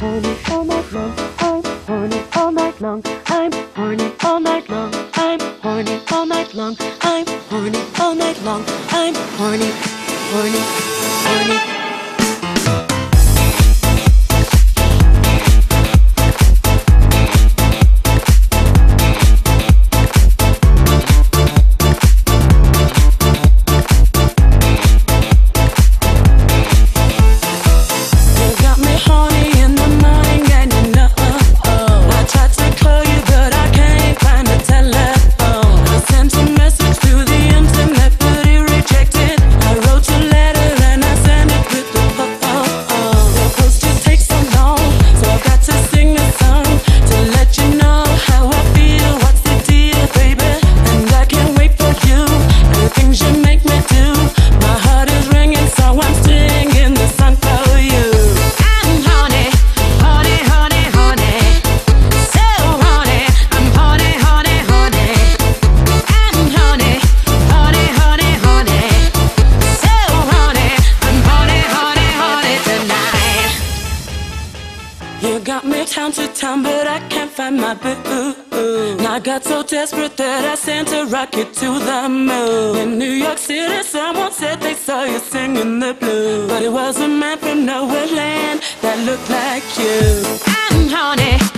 horny all night long. I'm horny all night long. I'm horny all night long. I'm horny all night long. I'm horny all night long. I'm horny, horny, horny. You got me town to town, but I can't find my boo. And I got so desperate that I sent a rocket to the moon. In New York City, someone said they saw you singing the blues, but it was a man from nowhere land that looked like you. I'm horny.